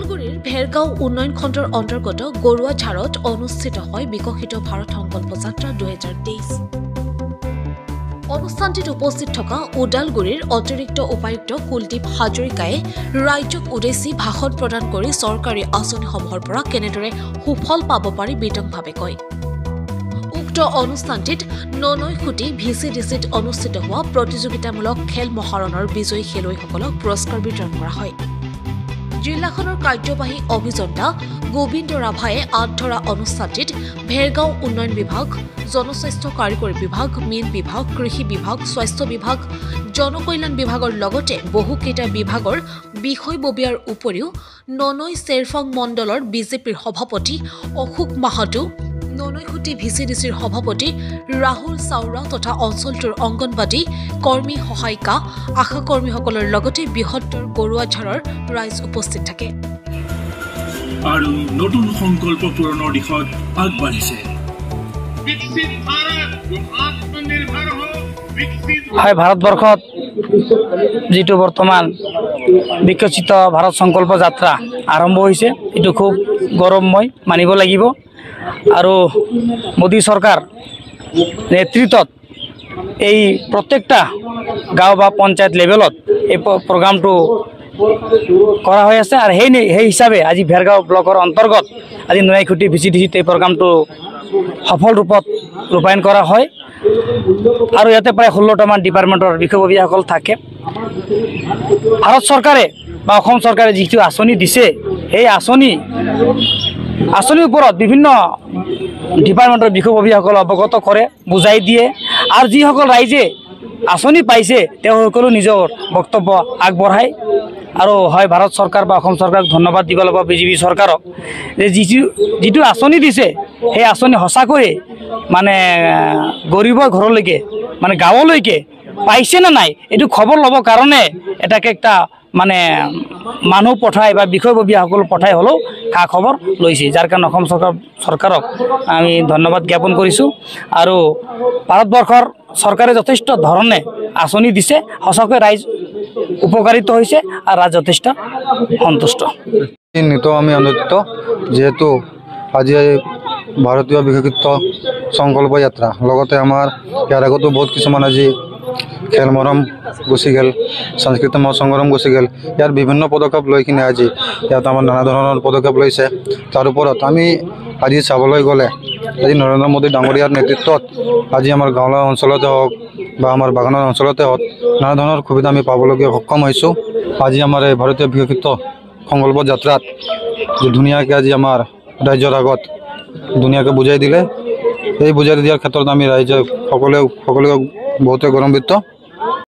ওদালগুৰিৰ ভেৰগাঁও উন্নয়ন খণ্ডৰ অন্তৰ্গত গৰুৱাঝাৰত অনুষ্ঠিত হয় বিকশিত ভাৰত সংকল্প যাত্ৰা 2023। অনুষ্ঠানটিত উপস্থিত থকা ওদালগুৰিৰ অতিৰিক্ত উপায়ুক্ত কুলদীপ হাজৰিকাই ৰাজ্যক উদ্দেশ্যি ভাষণ প্ৰদান কৰি চৰকাৰী আঁচনিসমূহৰ পৰা কেনেদৰে সুফল পাব পাৰি বিতংভাৱে কয়। উক্ত অনুষ্ঠানটিত ননৈখুটি VCDCত অনুষ্ঠিত হোৱা প্ৰতিযোগিতামূলক খেল মহাৰণৰ বিজয়ী খেলুৱৈসকলক পুৰস্কাৰ বিতৰণ কৰা হয়। জিলাখনৰ কাৰ্যবাহী অভিযন্তা গোবিন্দ ৰাভায়ে আঁত ধৰা অনুষ্ঠানটিত ভেৰগাঁও উন্নয়ন বিভাগ, জনস্বাস্থ্য কাৰিকৰী বিভাগ, মীন বিভাগ, কৃষি বিভাগ, স্বাস্থ্য বিভাগ, জনকল্যাণ বিভাগৰ লগতে বহুকেইটা বিভাগৰ বিষয়ববীয়াৰ উপৰিও ননৈ চেৰফাং মণ্ডলৰ বিজেপিৰ সভাপতি অশোক মাহাতো, ননৈখুটি VCDCৰ সভাপতি ৰাহুল চাওৰা তথা অঞ্চলটোৰ অংগনবাদী কৰ্মী সহায়িকা আশা কৰ্মীসকলৰ লগতে বৃহত্তৰ গৰুৱাঝাৰৰ ৰাইজ উপস্থিত থাকে আৰু নতুন সংকল্প পূৰণৰ দিশত আগবাঢ়িছে। হয়, ভাৰতবৰ্ষত যিটো বৰ্তমান বিকশিত ভাৰত সংকল্প যাত্ৰা আৰম্ভ হৈছে, এইটো খুব গৌৰৱময় মানিব লাগিব। আৰু মোদী চৰকাৰ নেতৃত্বত এই প্ৰত্যেকটা গাঁও বা পঞ্চায়ত লেভেলত এই প্ৰগ্ৰামটো কৰা হৈ আছে। আৰু সেই হিচাপে আজি ভেৰগাঁও ব্লকৰ অন্তৰ্গত আজি ননৈখুটি VCDCত এই প্ৰগ্ৰামটো সফল ৰূপত ৰূপায়ণ কৰা হয়। আৰু ইয়াতে প্ৰায় 16টামান ডিপাৰ্টমেণ্টৰ বিষয়ববীয়াসকল থাকে। ভাৰত চৰকাৰে বা অসম চৰকাৰে যিটো আঁচনি দিছে, সেই আঁচনিৰ ওপৰত বিভিন্ন ডিপাৰ্টমেণ্টৰ বিষয়ববীয়াসকল অৱগত কৰে, বুজাই দিয়ে। আৰু যিসকল ৰাইজে আঁচনি পাইছে তেওঁলোকেও নিজৰ বক্তব্য আগবঢ়ায়। আৰু হয়, ভাৰত চৰকাৰ বা অসম চৰকাৰক ধন্যবাদ দিব লাগিব, বিজেপি চৰকাৰক, যে যিটো আঁচনি দিছে সেই আঁচনি সঁচাকৈয়ে মানে গৰীবৰ ঘৰলৈকে মানে গাঁৱলৈকে পাইছে নে নাই এইটো খবৰ ল'বৰ কাৰণে এটাকে একটা মানে মানুহ পঠাই বা বিষয়ববীয়াসকল পঠাই হ'লেও খা খবৰ লৈছে, যাৰ কাৰণে অসম চৰকাৰক আমি ধন্যবাদ জ্ঞাপন কৰিছোঁ। আৰু ভাৰতবৰ্ষৰ চৰকাৰে যথেষ্ট ধৰণে আঁচনি দিছে, সঁচাকৈ ৰাইজ উপকাৰিত হৈছে আৰু ৰাইজ যথেষ্ট সন্তুষ্ট। নিত আমি আনন্দিত, যেহেতু আজি ভাৰতীয় বিকশিত সংকল্প যাত্ৰা লগতে আমাৰ ইয়াৰ আগতো বহুত কিছুমান আজি খেল মৰম গুচি গ'ল, সাংস্কৃতিক সংগ্ৰাম গুচি গ'ল। ইয়াৰ বিভিন্ন পদক্ষেপ লৈ কিনে আজি ইয়াত আমাৰ নানা ধৰণৰ পদক্ষেপ লৈছে। তাৰ ওপৰত আমি আজি চাবলৈ গ'লে আজি নৰেন্দ্ৰ মোদী ডাঙৰীয়াৰ নেতৃত্বত আজি আমাৰ গাঁৱলীয়া অঞ্চলতে হওক বা আমাৰ বাগানৰ অঞ্চলতে হওক নানা ধৰণৰ সুবিধা আমি পাবলগীয়া সক্ষম হৈছোঁ। আজি আমাৰ এই ভাৰতীয় বিকশিত সংকল্প যাত্ৰাত যে ধুনীয়াকৈ আজি আমাৰ ৰাজ্যৰ আগত ধুনীয়াকৈ বুজাই দিলে, এই বুজাই দিয়াৰ ক্ষেত্ৰত আমি ৰাইজে সকলোৱে বহুতে গৌৰৱান্বিত।